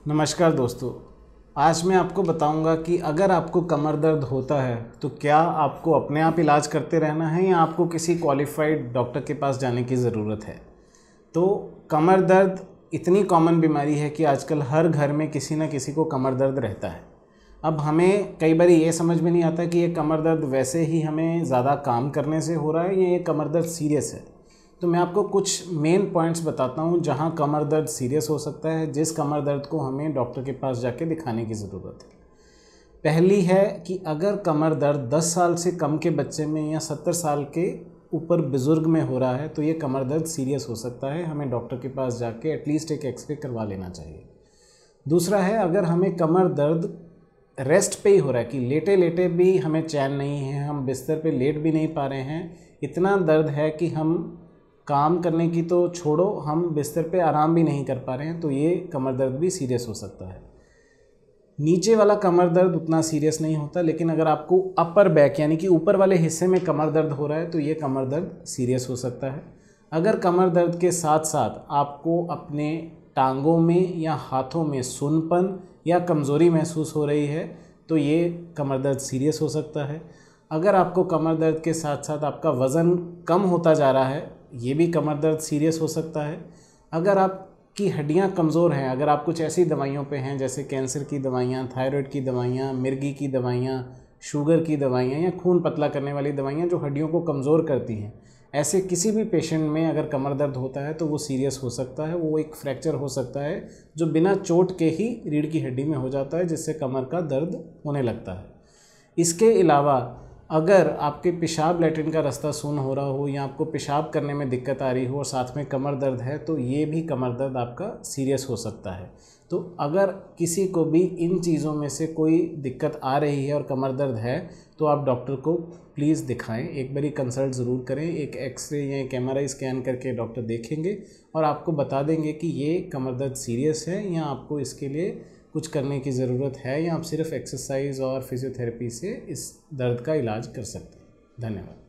नमस्कार दोस्तों। आज मैं आपको बताऊंगा कि अगर आपको कमर दर्द होता है तो क्या आपको अपने आप इलाज करते रहना है या आपको किसी क्वालिफाइड डॉक्टर के पास जाने की ज़रूरत है। तो कमर दर्द इतनी कॉमन बीमारी है कि आजकल हर घर में किसी न किसी को कमर दर्द रहता है। अब हमें कई बार ये समझ में नहीं आता कि ये कमर दर्द वैसे ही हमें ज़्यादा काम करने से हो रहा है या ये कमर दर्द सीरियस है। तो मैं आपको कुछ मेन पॉइंट्स बताता हूँ जहाँ कमर दर्द सीरियस हो सकता है, जिस कमर दर्द को हमें डॉक्टर के पास जाके दिखाने की ज़रूरत है। पहली है कि अगर कमर दर्द 10 साल से कम के बच्चे में या 70 साल के ऊपर बुज़ुर्ग में हो रहा है तो ये कमर दर्द सीरियस हो सकता है, हमें डॉक्टर के पास जाके एटलीस्ट एक एक्सरे करवा लेना चाहिए। दूसरा है, अगर हमें कमर दर्द रेस्ट पे ही हो रहा है कि लेटे लेटे भी हमें चैन नहीं है, हम बिस्तर पे लेट भी नहीं पा रहे हैं, इतना दर्द है कि हम काम करने की तो छोड़ो, हम बिस्तर पे आराम भी नहीं कर पा रहे हैं, तो ये कमर दर्द भी सीरियस हो सकता है। नीचे वाला कमर दर्द उतना सीरियस नहीं होता, लेकिन अगर आपको अपर बैक यानी कि ऊपर वाले हिस्से में कमर दर्द हो रहा है तो ये कमर दर्द सीरियस हो सकता है। अगर कमर दर्द के साथ साथ आपको अपने टांगों में या हाथों में सुन्नपन या कमज़ोरी महसूस हो रही है तो ये कमर दर्द सीरियस हो सकता है। अगर आपको कमर दर्द के साथ साथ आपका वज़न कम होता जा रहा है, ये भी कमर दर्द सीरियस हो सकता है। अगर आपकी हड्डियां कमज़ोर हैं, अगर आप कुछ ऐसी दवाइयों पे हैं जैसे कैंसर की दवाइयाँ, थायराइड की दवाइयाँ, मिर्गी की दवाइयाँ, शुगर की दवाइयाँ या खून पतला करने वाली दवाइयाँ जो हड्डियों को कमज़ोर करती हैं, ऐसे किसी भी पेशेंट में अगर कमर दर्द होता है तो वो सीरियस हो सकता है। वो एक फ्रैक्चर हो सकता है जो बिना चोट के ही रीढ़ की हड्डी में हो जाता है, जिससे कमर का दर्द होने लगता है। इसके अलावा अगर आपके पेशाब लैट्रिन का रास्ता सुन्न हो रहा हो या आपको पेशाब करने में दिक्कत आ रही हो और साथ में कमर दर्द है तो ये भी कमर दर्द आपका सीरियस हो सकता है। तो अगर किसी को भी इन चीज़ों में से कोई दिक्कत आ रही है और कमर दर्द है तो आप डॉक्टर को प्लीज़ दिखाएं, एक बारी कंसल्ट ज़रूर करें। एक एक्सरे या एक MRI स्कैन करके डॉक्टर देखेंगे और आपको बता देंगे कि ये कमर दर्द सीरियस है या आपको इसके लिए कुछ करने की ज़रूरत है या आप सिर्फ एक्सरसाइज और फिजियोथेरेपी से इस दर्द का इलाज कर सकते हैं। धन्यवाद।